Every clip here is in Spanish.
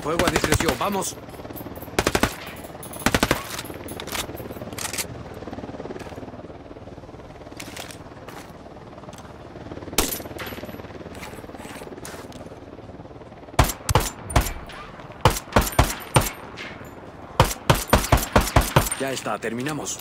Fuego a discreción, vamos. Ya está, terminamos.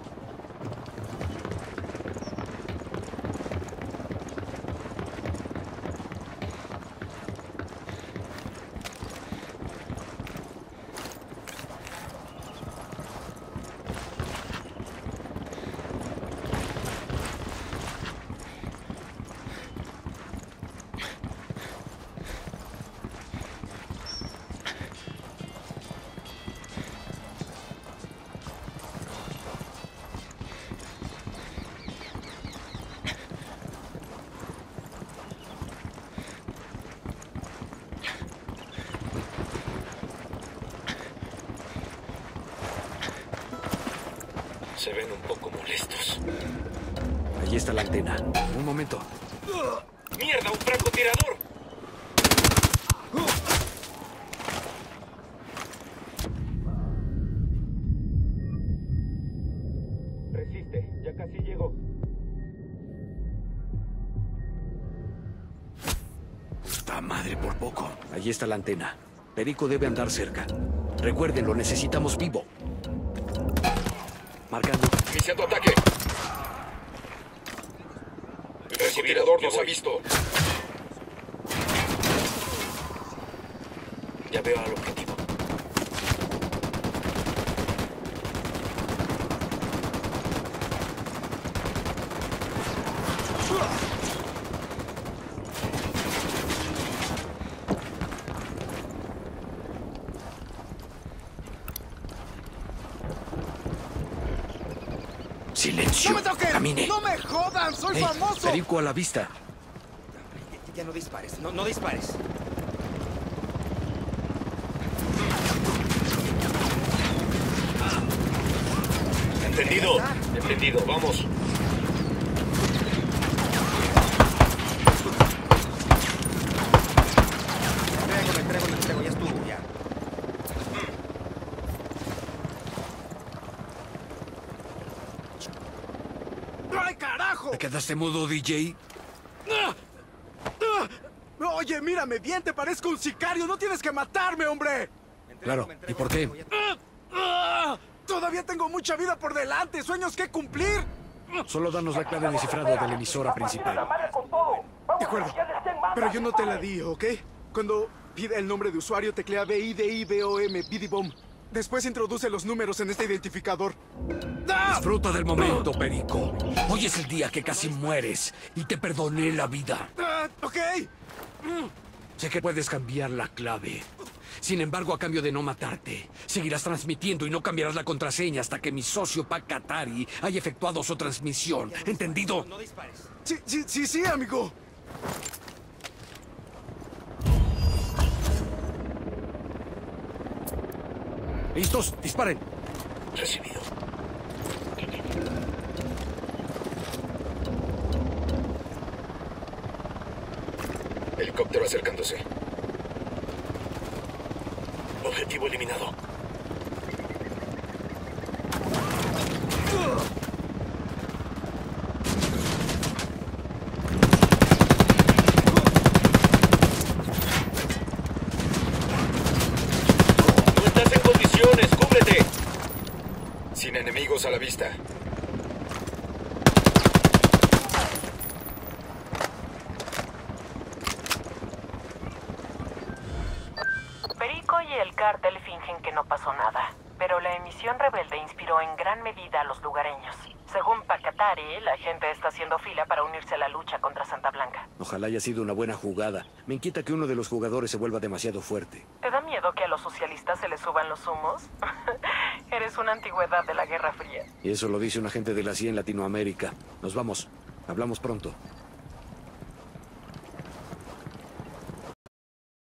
Se ven un poco molestos. Allí está la antena. Un momento. ¡Mierda, un francotirador! Resiste, ya casi llegó. ¡Puta madre, por poco! Allí está la antena. Perico debe andar cerca. Recuerden, lo necesitamos vivo. Marcando. Iniciando ataque. El francotirador nos ha visto. Ya veo al objetivo. ¡Silencio! ¡No me toquen! ¡Camine! ¡No me jodan! ¡Soy Hey, famoso! Perico a la vista. Ya no dispares, no dispares. Entendido. Entendido, vamos. Me entrego, ya estuvo, ya. ¡Ay, carajo! ¿Te quedaste mudo, DJ? Oye, mírame bien, te parezco un sicario. No tienes que matarme, hombre. Claro. ¿Y por qué? Todavía tengo mucha vida por delante, sueños que cumplir. Solo danos la clave de cifrado de la emisora principal. De acuerdo, pero yo no te la di, ¿ok? Cuando pide el nombre de usuario, teclea BIDIBOM, BIDIBOM. Después introduce los números en este identificador. Disfruta del momento, Perico. Hoy es el día que casi mueres y te perdoné la vida. Ok. Sé que puedes cambiar la clave. Sin embargo, a cambio de no matarte, seguirás transmitiendo y no cambiarás la contraseña hasta que mi socio Pac Katari haya efectuado su transmisión. ¿Entendido? No dispares. Sí, amigo. ¿Listos? ¡Disparen! Recibido. Helicóptero acercándose. Objetivo eliminado. No estás en condiciones, cúbrete. Sin enemigos a la vista. Perico y el cártel fingen que no pasó nada, pero la emisión rebelde inspiró en gran medida a los lugareños. Según Pac Katari, la gente está haciendo fila para unirse a la lucha contra Santa Blanca. Ojalá haya sido una buena jugada. Me inquieta que uno de los jugadores se vuelva demasiado fuerte. ¿Te da miedo que a los socialistas se les suban los humos? Eres una antigüedad de la Guerra Fría. Y eso lo dice un agente de la CIA en Latinoamérica. Nos vamos. Hablamos pronto.